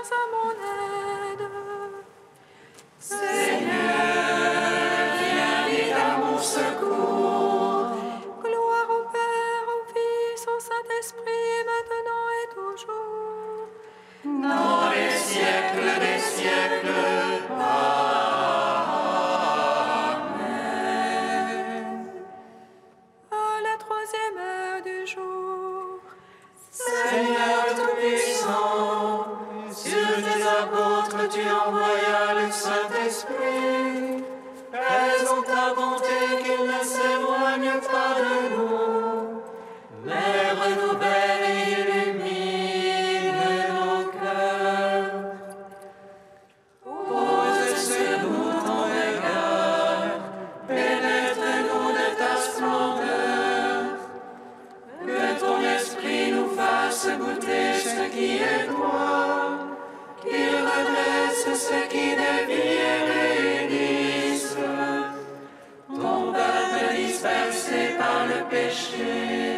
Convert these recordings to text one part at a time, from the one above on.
à mon aide. Seigneur, viens vite à mon secours. Gloire au Père, au Fils, au Saint-Esprit, maintenant et toujours. Dans les siècles des siècles. À la troisième heure du jour. Seigneur Tout-Puissant, sur tes apôtres tu envoyas le Saint-Esprit. Raison ta bonté qu'il ne s'éloigne pas de nous, mais renouvelle et illumine nos cœurs. Pose sur nous ton regard, pénètre-nous de ta splendeur. Que ton esprit nous fasse goûter ce qui est toi, qu'il redresse ce qui dévie et réunisse ton peuple dispersé par le péché.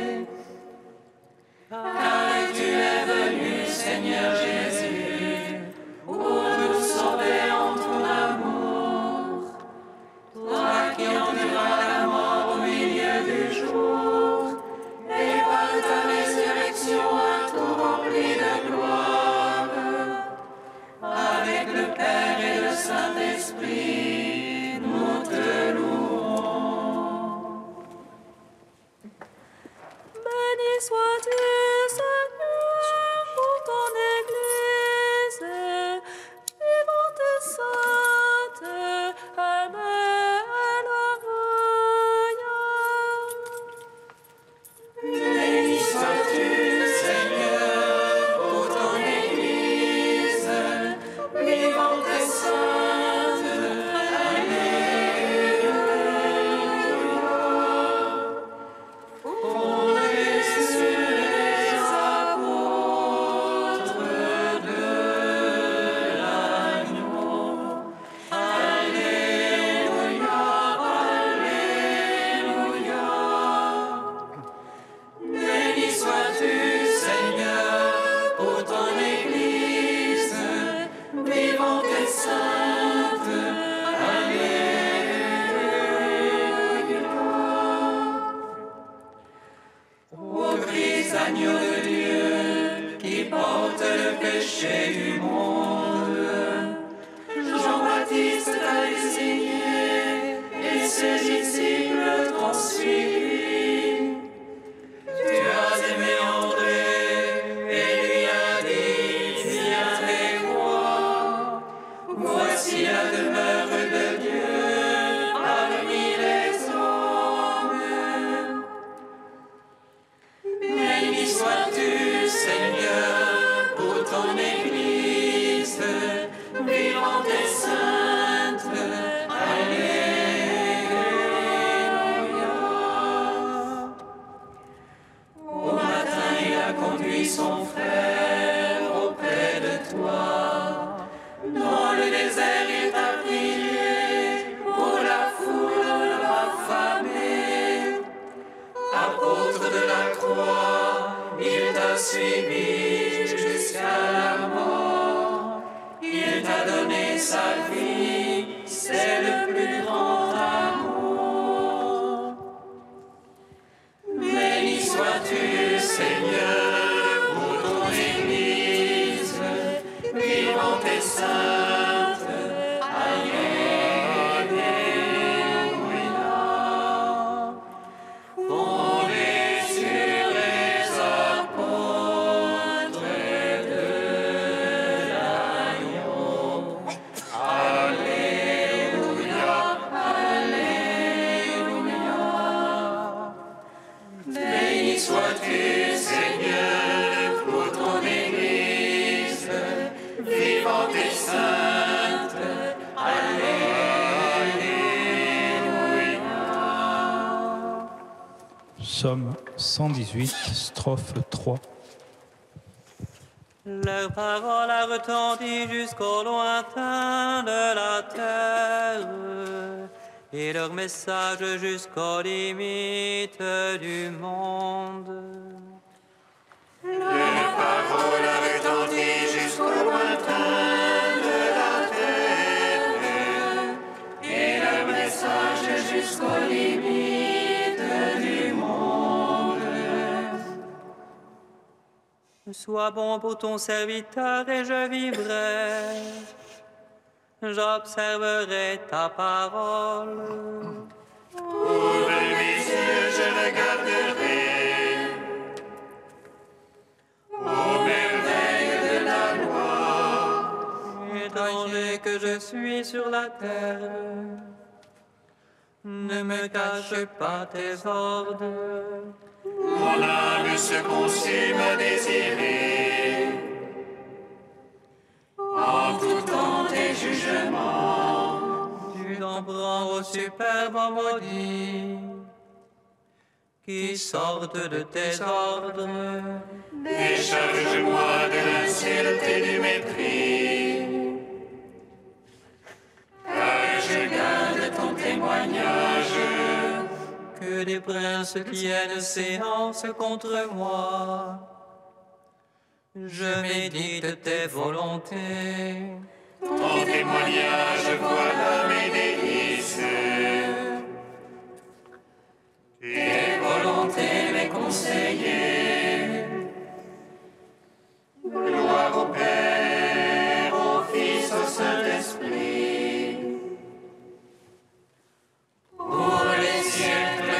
Car tu es venu, Seigneur Jésus, pour nous sauver en ton amour. Toi qui enduras la mort au milieu du jour, et par ta résurrection un tout rempli de gloire, avec le Père et le Saint-Esprit, nous te louons. Béni sois-tu, Seigneur, pour ton Église, vivante et sainte. Alléluia. Béni sois-tu, Seigneur, pour ton Église, vivante et sainte. Alléluia. Fondée sur les apôtres de l'agneau. Alléluia, Alléluia. Béni sois-tu, Seigneur, pour ton Église, vivante et sainte. Alléluia. Ô Christ, agneau de Dieu, qui porte le péché du monde, Jean-Baptiste t'a désigné et ses disciples t'ont suivi. Tu as aimé André et lui as dit, viens avec moi. Voici la demeure de Dieu parmi les hommes. Béni sois-tu, Seigneur, pour ton Église, vivante et sainte. Alléluia. Au matin, il a conduit son frère auprès de toi. Dans le désert, il t'a prié pour la foule affamée. Apôtre de la croix, il t'a suivi jusqu'à la mort. Il t'a donné sa vie, c'est le plus grand amour. Béni sois-tu, Seigneur, pour ton Église, vivante et sainte. Alléluia. Fondée sur les apôtres de l'agneau. Alléluia, Alléluia. Béni sois-tu, Seigneur, pour ton Église, vivante et sainte. Alléluia. Psaume 118, strophe 3. Leur parole a retenti jusqu'au lointain de la terre, et leur message jusqu'aux limites du monde. Leur parole a retenti jusqu'au lointain Sois bon pour ton serviteur et je vivrai. J'observerai ta parole. Ouvre mes yeux, je regarderai aux merveilles de la loi. Étranger que je suis sur la terre, ne me cache pas tes ordres. Mon âme se consume à désirer en tout temps tes jugements. Tu t'en prends au superbe maudit qui sortent de tes ordres. Décharge-moi de l'insulte et du mépris, car je garde ton témoignage. Que des princes tiennent séance contre moi. Je médite tes volontés. Ton témoignage, voilà mes délices. Tes volontés, mes conseillers. Gloire au Père, au Fils, au Saint-Esprit. Pour les siècles,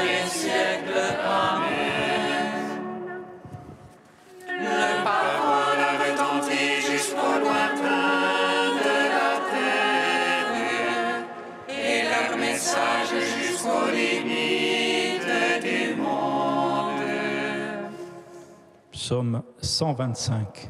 Amen. Leur parole a retenti jusqu'au lointain de la terre, et leur message jusqu'aux limites du monde. Psaume 125.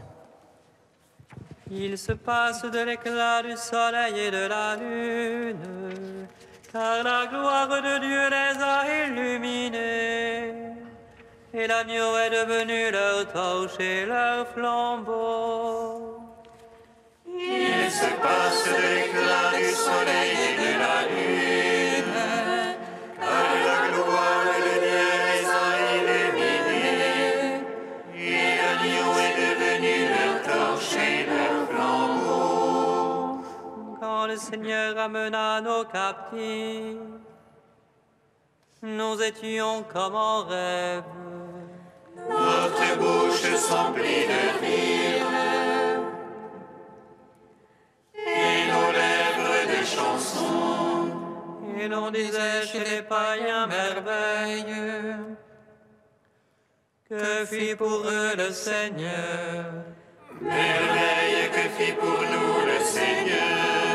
Il se passe de l'éclat du soleil et de la lune, car la gloire de Dieu les a illuminés. Et l'agneau est devenu leur torche et leur flambeau. Il se passe de l'éclat du soleil et de la lune, car la gloire de Dieu les a illuminés. Et l'agneau est devenu leur torche et leur flambeau. Quand le Seigneur amena nos captifs, nous étions comme en rêve. Notre bouche s'emplit de rire, et nos lèvres de chansons. Et l'on disait chez les païens merveille, que fit pour eux le Seigneur. Merveille que fit pour nous le Seigneur.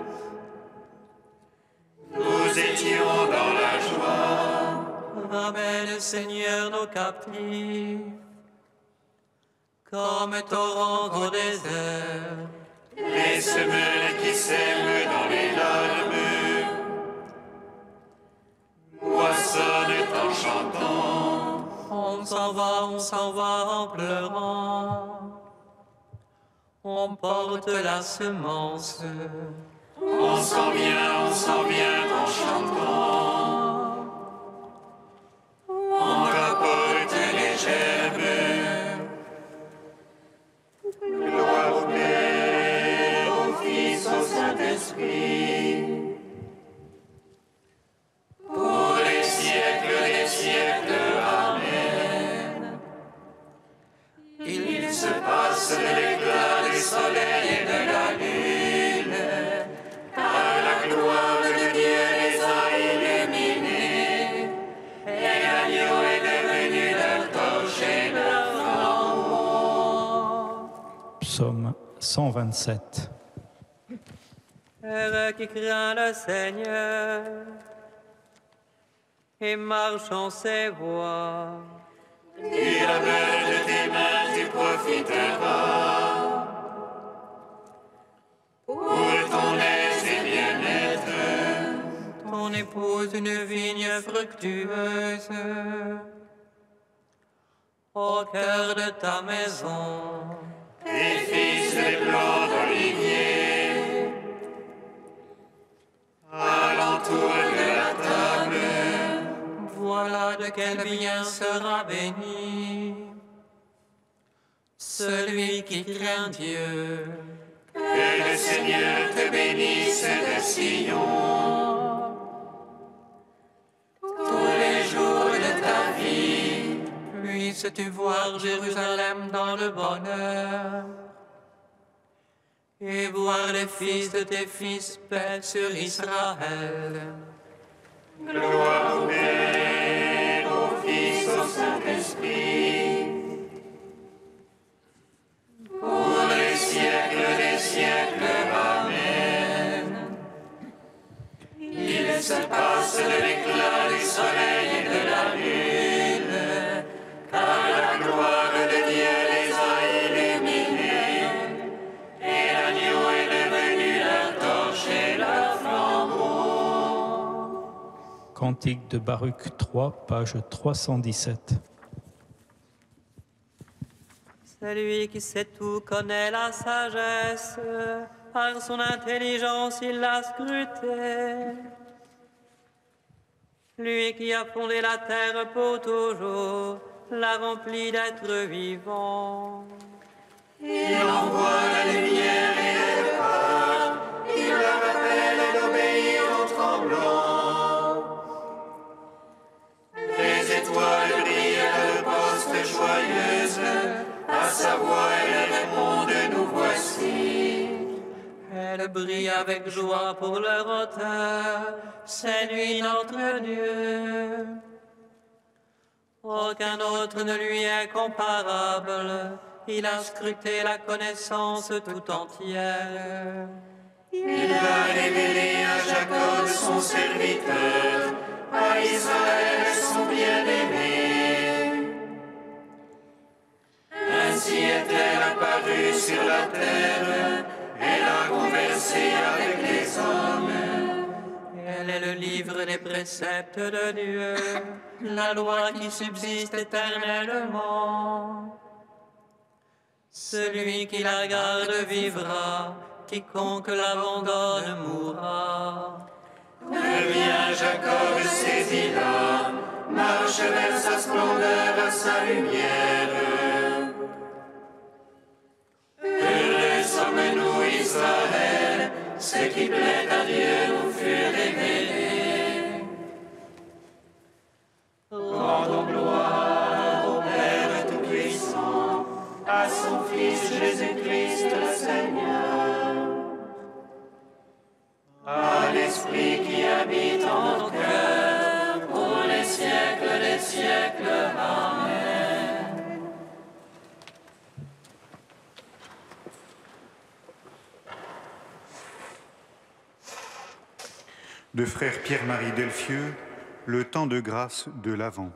Nous étions dans la joie. Ramène, Seigneur, nos captifs, comme torrent au désert. Les semelles qui sèment dans les larmes moissonnent en chantant. On s'en va en pleurant. On porte la semence. On s'en vient en chantant. On rapporte les gerbes. Gloire au Père, au Fils, au Saint-Esprit. Pour les siècles des siècles, Amen. Il se passe de l'éclat du soleil et de la lune, car la gloire de Dieu les a illuminés. Et l'agneau est devenu leur torche et leur flambeau. Psaume 127. Heureux qui craint le Seigneur et marche en ses voies. Du labeur de tes mains tu profiteras pour ton aise et bien-être. Ton épouse une vigne fructueuse au cœur de ta maison. Tes fils des plants d'olivier alentour de la table. Voilà de quel bien sera béni celui qui craint Dieu. Que le Seigneur te bénisse de Sion tous les jours de ta vie. Puis puisses-tu voir Jérusalem dans le bonheur et voir les fils de tes fils paix sur Israël. Gloire au Père, au Fils, au Saint-Esprit, pour les siècles des siècles. Amen. Il se passe de l'éclat du soleil et de la lune, car la gloire de Dieu les a illuminés, et l'agneau est devenu leur torche et leur flambeau. Cantique de Baruch 3, page 317. Celui qui sait tout connaît la sagesse, par son intelligence il l'a scrutée. Lui qui a fondé la terre pour toujours, l'a remplie d'êtres vivants. Il envoie la lumière et elle part, il la rappelle, elle obéit en tremblant. Les étoiles brillent à leur poste joyeuse, à sa voix elle répond, nous voici. Elle brille avec joie pour leur auteur, c'est lui notre Dieu. Aucun autre ne lui est comparable, il a scruté la connaissance tout entière. Il a révélé à Jacob son serviteur, à Israël son bien-aimé. Ainsi est-elle apparue sur la terre, elle a conversé avec les hommes. Elle est le livre des préceptes de Dieu, la loi qui subsiste éternellement. Celui qui la garde vivra, quiconque l'abandonne mourra. Reviens Jacob, saisis-la, marche vers sa splendeur, à sa lumière. Heureux sommes-nous, Israël, ce qui plaît à Dieu nous fut révélé. Rendons gloire au Père Tout-Puissant, à son Fils Jésus-Christ le Seigneur, à l'Esprit qui habite en nos cœurs, pour les siècles des siècles. Amen. De frère Pierre-Marie Delfieux, le temps de grâce de l'Avent.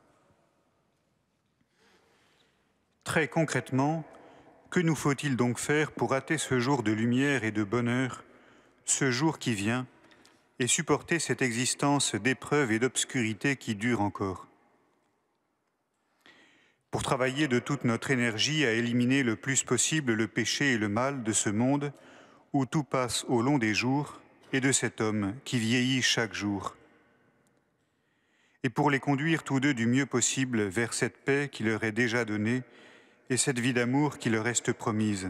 Très concrètement, que nous faut-il donc faire pour hâter ce jour de lumière et de bonheur, ce jour qui vient, et supporter cette existence d'épreuves et d'obscurité qui dure encore? Pour travailler de toute notre énergie à éliminer le plus possible le péché et le mal de ce monde où tout passe au long des jours, et de cet homme qui vieillit chaque jour. Et pour les conduire tous deux du mieux possible vers cette paix qui leur est déjà donnée et cette vie d'amour qui leur reste promise.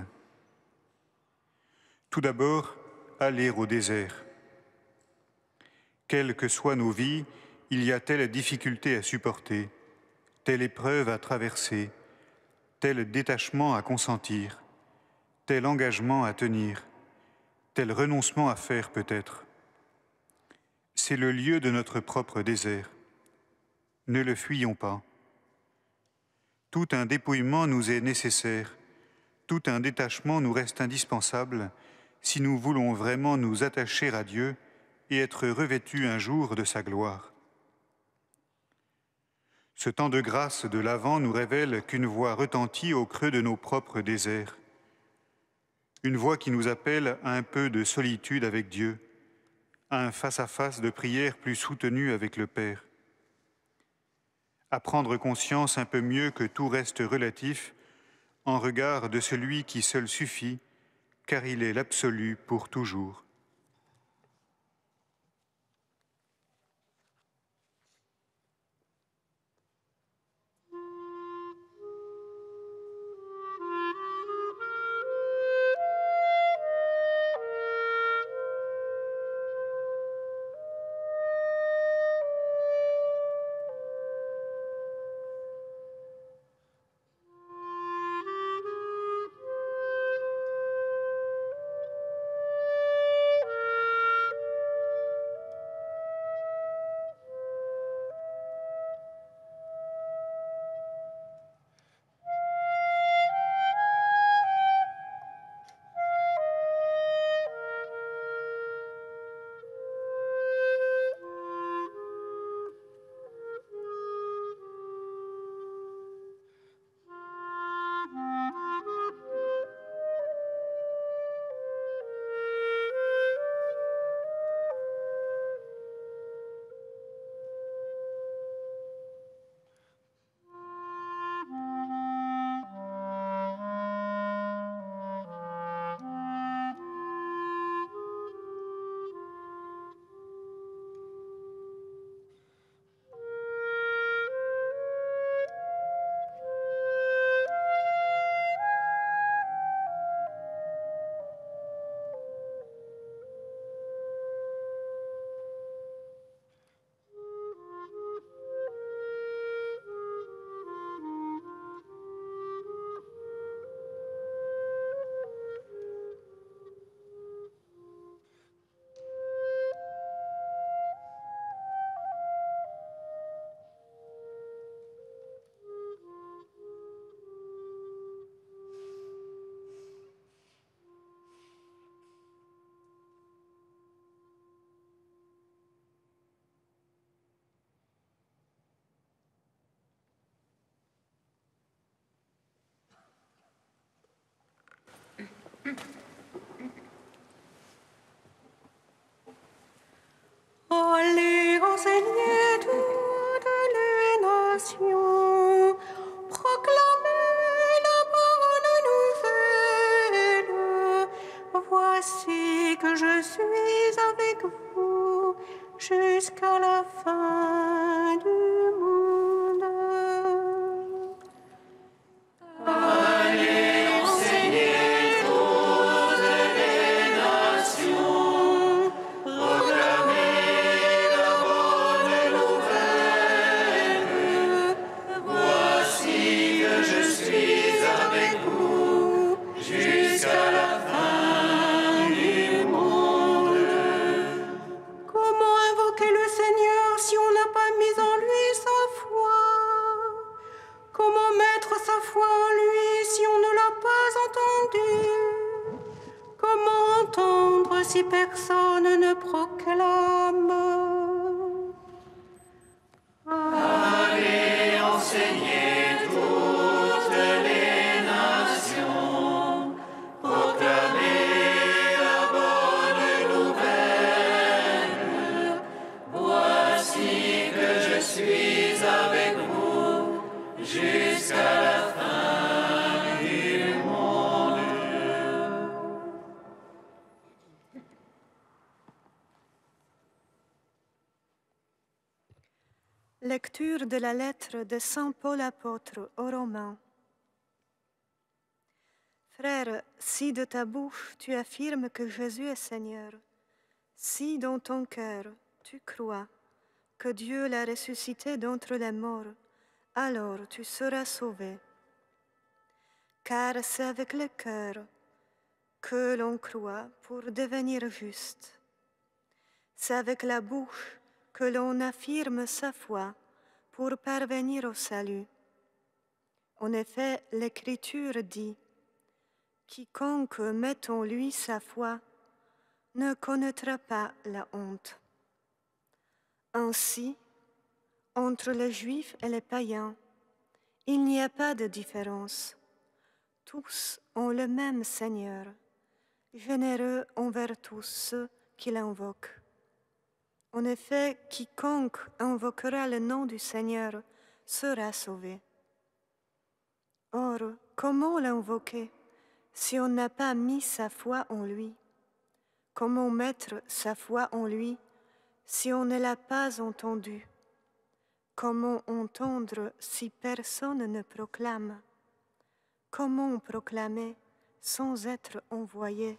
Tout d'abord, aller au désert. Quelles que soient nos vies, il y a telle difficulté à supporter, telle épreuve à traverser, tel détachement à consentir, tel engagement à tenir, tel renoncement à faire peut-être. C'est le lieu de notre propre désert. Ne le fuyons pas. Tout un dépouillement nous est nécessaire, tout un détachement nous reste indispensable si nous voulons vraiment nous attacher à Dieu et être revêtus un jour de sa gloire. Ce temps de grâce de l'Avent nous révèle qu'une voix retentit au creux de nos propres déserts. Une voix qui nous appelle à un peu de solitude avec Dieu, à un face-à-face de prière plus soutenu avec le Père. À prendre conscience un peu mieux que tout reste relatif en regard de celui qui seul suffit, car il est l'absolu pour toujours. Allez, enseignez toutes les nations, proclamez la bonne nouvelle. Voici que je suis avec vous jusqu'à la fin du monde. Allez, enseignez toutes les nations, proclamez la bonne nouvelle. Voici que je suis avec vous jusqu'à la fin du monde. Comment invoquer le Seigneur si on n'a pas mis en lui sa foi? Comment mettre sa foi en lui si on ne l'a pas entendu? Comment entendre si personne ne proclame? Allez, enseignez toutes les nations, proclamez la bonne nouvelle. Voici que je suis avec vous jusqu'à la fin du monde. Lecture de la lettre de Saint Paul apôtre aux Romains. Frère, si de ta bouche tu affirmes que Jésus est Seigneur, si dans ton cœur tu crois que Dieu l'a ressuscité d'entre les morts, alors tu seras sauvé. Car c'est avec le cœur que l'on croit pour devenir juste. C'est avec la bouche que l'on affirme sa foi pour parvenir au salut. En effet, l'Écriture dit « Quiconque met en lui sa foi ne connaîtra pas la honte. » Ainsi, entre les Juifs et les païens, il n'y a pas de différence. Tous ont le même Seigneur, généreux envers tous ceux qui l'invoquent. En effet, quiconque invoquera le nom du Seigneur sera sauvé. Or, comment l'invoquer si on n'a pas mis sa foi en lui? Comment mettre sa foi en lui si on ne l'a pas entendu? Comment entendre si personne ne proclame? Comment proclamer sans être envoyé?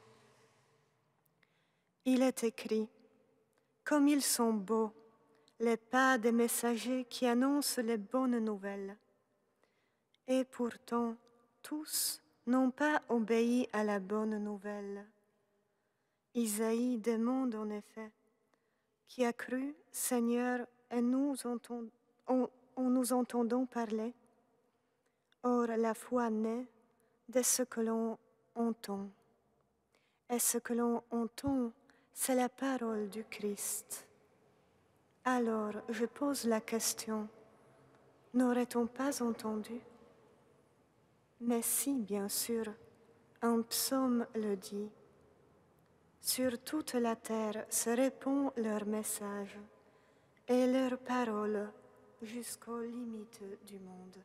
Il est écrit: comme ils sont beaux, les pas des messagers qui annoncent les bonnes nouvelles. Et pourtant, tous n'ont pas obéi à la bonne nouvelle. Isaïe demande en effet: qui a cru, Seigneur, et nous entendons parler? Or, la foi naît de ce que l'on entend. Et ce que l'on entend, c'est la parole du Christ. Alors, je pose la question, n'aurait-on pas entendu? Mais si, bien sûr, un psaume le dit. Sur toute la terre se répand leur message et leur parole jusqu'aux limites du monde.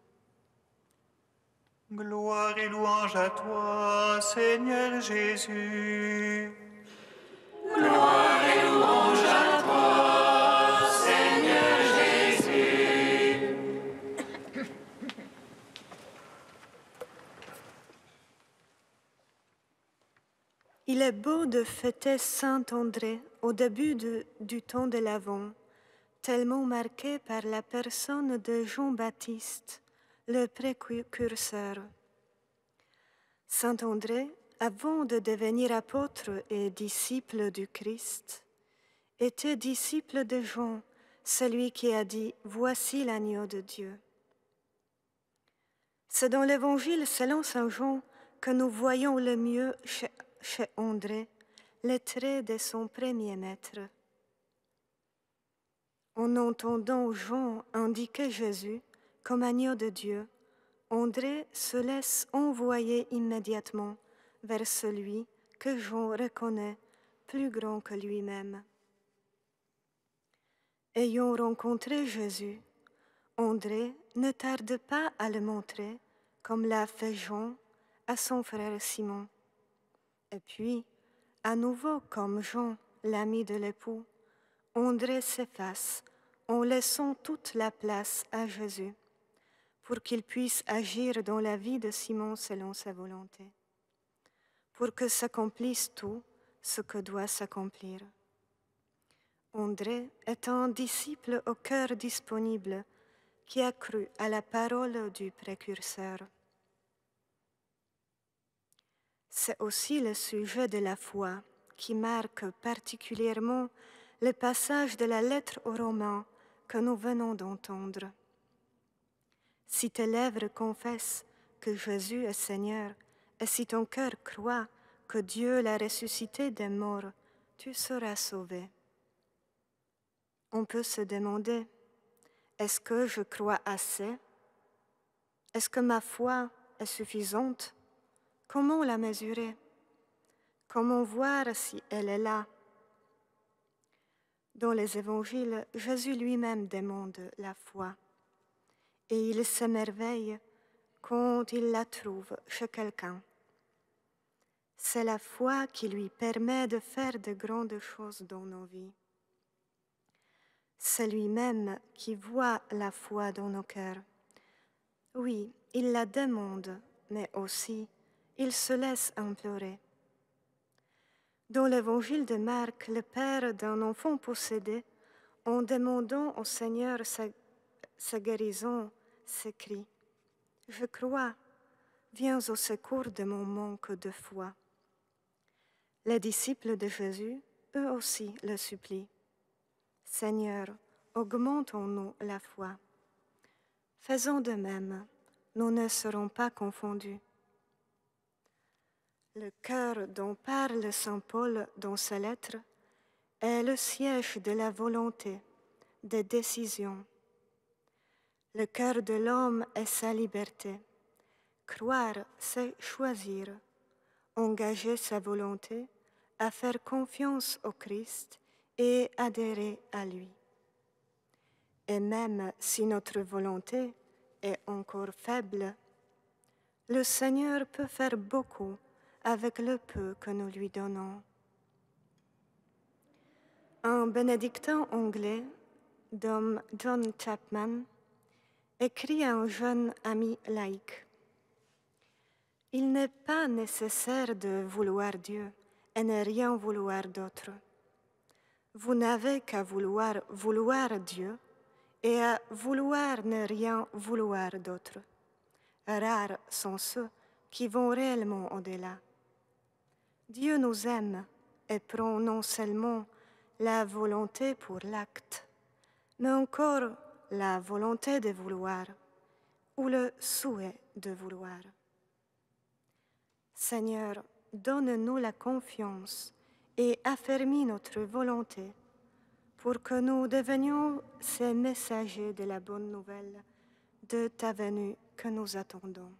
Gloire et louange à toi, Seigneur Jésus. Gloire et louange à toi, Seigneur Jésus. Il est beau de fêter Saint-André au début du temps de l'Avent, tellement marqué par la personne de Jean-Baptiste, le précurseur. Saint-André, avant de devenir apôtre et disciple du Christ, était disciple de Jean, celui qui a dit « Voici l'agneau de Dieu ». C'est dans l'Évangile selon Saint Jean que nous voyons le mieux chez André les traits de son premier maître. En entendant Jean indiquer Jésus comme agneau de Dieu, André se laisse envoyer immédiatement vers celui que Jean reconnaît plus grand que lui-même. Ayant rencontré Jésus, André ne tarde pas à le montrer, comme l'a fait Jean, à son frère Simon. Et puis, à nouveau comme Jean, l'ami de l'époux, André s'efface en laissant toute la place à Jésus pour qu'il puisse agir dans la vie de Simon selon sa volonté, pour que s'accomplisse tout ce que doit s'accomplir. André est un disciple au cœur disponible qui a cru à la parole du précurseur. C'est aussi le sujet de la foi qui marque particulièrement le passage de la lettre aux Romains que nous venons d'entendre. Si tes lèvres confessent que Jésus est Seigneur, et si ton cœur croit que Dieu l'a ressuscité des morts, tu seras sauvé. On peut se demander, est-ce que je crois assez? Est-ce que ma foi est suffisante? Comment la mesurer? Comment voir si elle est là? Dans les évangiles, Jésus lui-même demande la foi et il s'émerveille quand il la trouve chez quelqu'un. C'est la foi qui lui permet de faire de grandes choses dans nos vies. C'est lui-même qui voit la foi dans nos cœurs. Oui, il la demande, mais aussi il se laisse implorer. Dans l'évangile de Marc, le père d'un enfant possédé, en demandant au Seigneur sa guérison, s'écrie « Je crois, viens au secours de mon manque de foi ». Les disciples de Jésus, eux aussi, le supplient. « Seigneur, augmente en nous la foi ». Faisons de même, nous ne serons pas confondus. Le cœur dont parle saint Paul dans sa lettre est le siège de la volonté, des décisions. Le cœur de l'homme est sa liberté. Croire, c'est choisir, engager sa volonté à faire confiance au Christ et adhérer à lui. Et même si notre volonté est encore faible, le Seigneur peut faire beaucoup avec le peu que nous lui donnons. Un bénédictin anglais, John Chapman, écrit à un jeune ami laïc. « Il n'est pas nécessaire de vouloir Dieu et ne rien vouloir d'autre. Vous n'avez qu'à vouloir Dieu et à vouloir ne rien vouloir d'autre. Rares sont ceux qui vont réellement au-delà. Dieu nous aime et prend non seulement la volonté pour l'acte, mais encore la volonté de vouloir ou le souhait de vouloir. Seigneur, donne-nous la confiance et affermis notre volonté pour que nous devenions ces messagers de la bonne nouvelle de ta venue que nous attendons.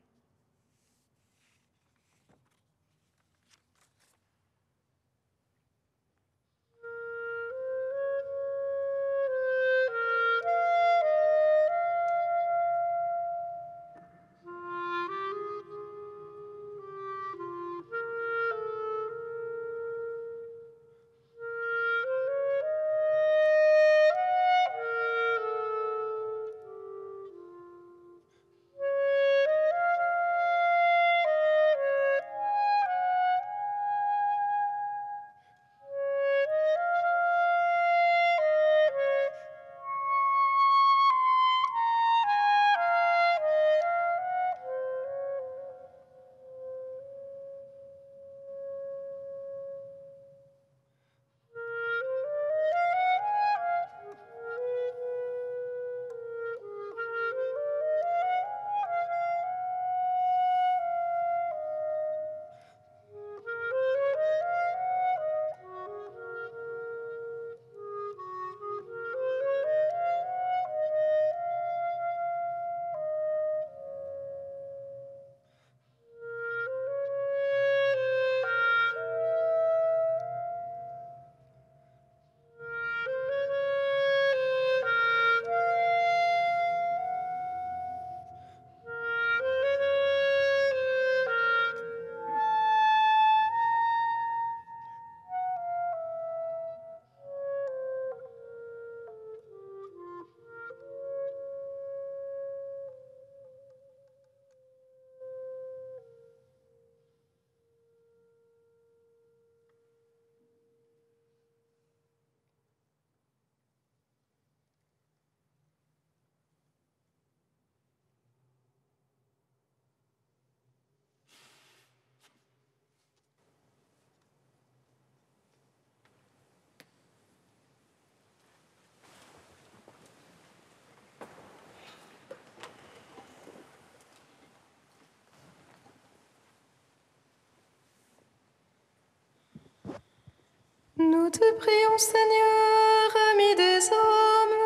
Nous te prions, Seigneur, ami des hommes.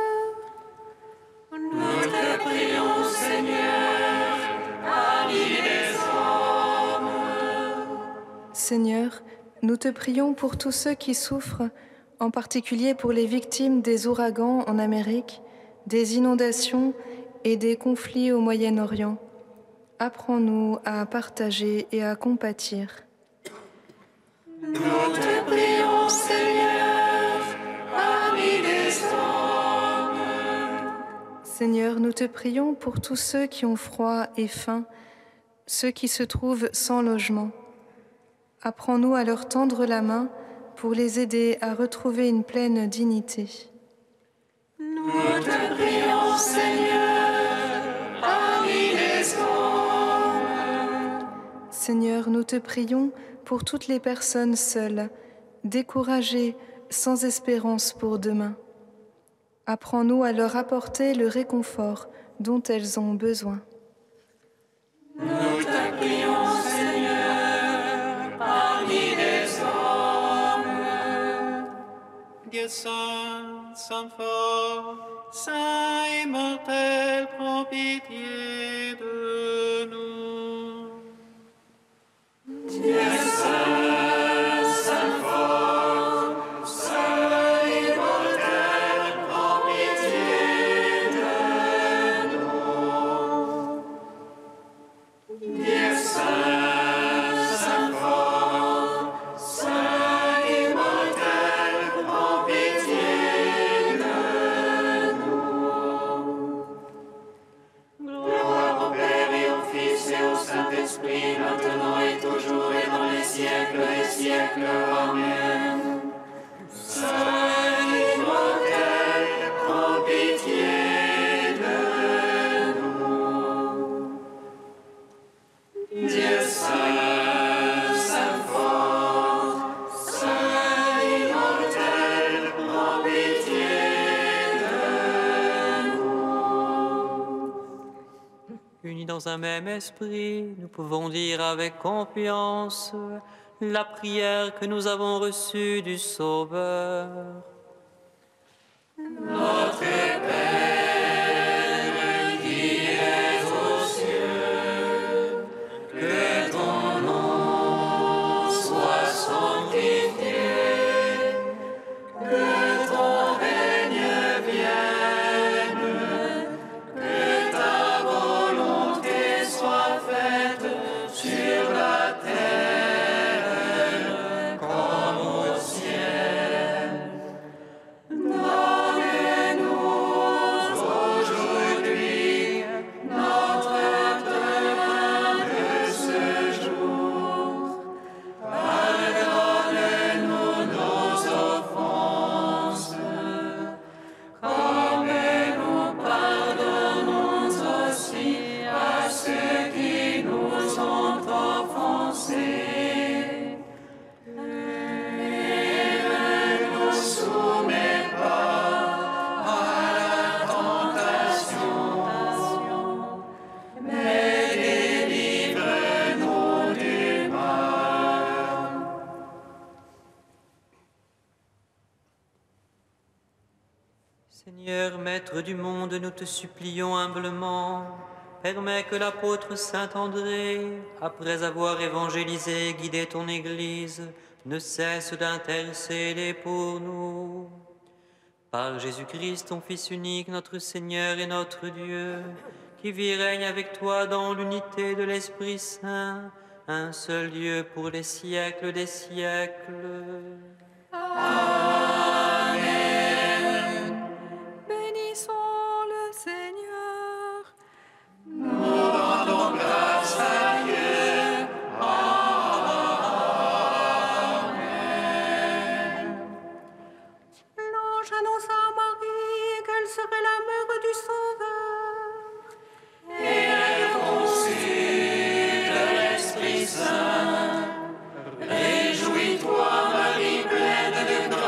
Nous te prions, Seigneur, ami des hommes. Seigneur, nous te prions pour tous ceux qui souffrent, en particulier pour les victimes des ouragans en Amérique, des inondations et des conflits au Moyen-Orient. Apprends-nous à partager et à compatir. Nous te prions, Seigneur, ami des hommes. Seigneur, nous te prions pour tous ceux qui ont froid et faim, ceux qui se trouvent sans logement. Apprends-nous à leur tendre la main pour les aider à retrouver une pleine dignité. Nous te prions, Seigneur, ami des hommes. Seigneur, nous te prions pour toutes les personnes seules, découragées, sans espérance pour demain. Apprends-nous à leur apporter le réconfort dont elles ont besoin. Nous te prions, Seigneur, ami des hommes. Dieu saint, saint fort, saint immortel, prends pitié de nous. Dieu saint, saint fort, saint immortel, prends pitié de nous. Dieu saint, saint fort, saint immortel, prends pitié de nous. Gloire au Père et au Fils et au Saint-Esprit, maintenant et toujours et dans les siècles des siècles. Amen. Saint immortel, prends pitié de nous. Dieu saint, saint fort, saint immortel, prends pitié de nous. Unis dans un même esprit, nous pouvons dire avec confiance la prière que nous avons reçue du Sauveur. Notre Père qui es aux cieux, que ton nom soit sanctifié, que ton règne vienne, que ta volonté soit faite sur la terre comme au ciel. Donne-nous aujourd'hui notre pain de ce jour. Pardonne-nous nos offenses, comme nous pardonnons aussi à ceux qui nous ont offensés. Et ne nous soumets pas à la tentation, mais délivre-nous du mal. Seigneur, Maître du monde, nous te supplions humblement, permets que l'apôtre saint André, après avoir évangélisé et guidé ton Église, ne cesse d'intercéder pour nous. Par Jésus-Christ, ton Fils unique, notre Seigneur et notre Dieu, qui vit et règne avec toi dans l'unité de l'Esprit Saint, un seul Dieu pour les siècles des siècles. Bénissons le Seigneur. Nous rendons grâce à Dieu. Amen. L'ange annonça à Marie qu'elle serait la mère du Sauveur. Et elle conçut de l'Esprit Saint. Réjouis-toi, Marie, pleine de grâce.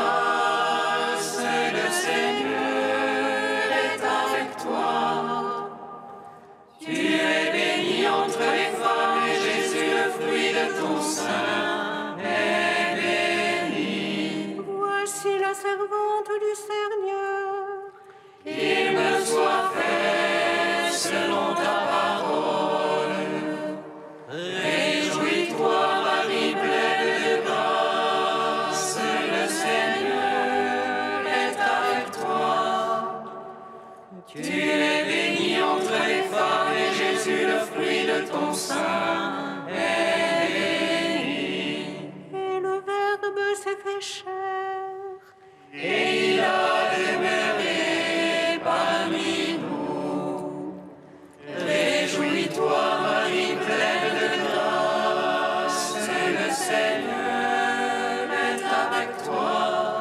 Seigneur est avec toi.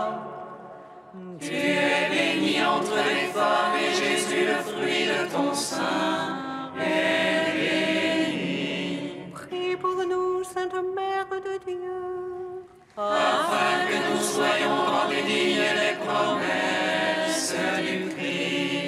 Tu es bénie entre les femmes et Jésus, le fruit de ton sein, est béni. Prie pour nous, Sainte Mère de Dieu, Afin que nous soyons rendus dignes des promesses du Christ.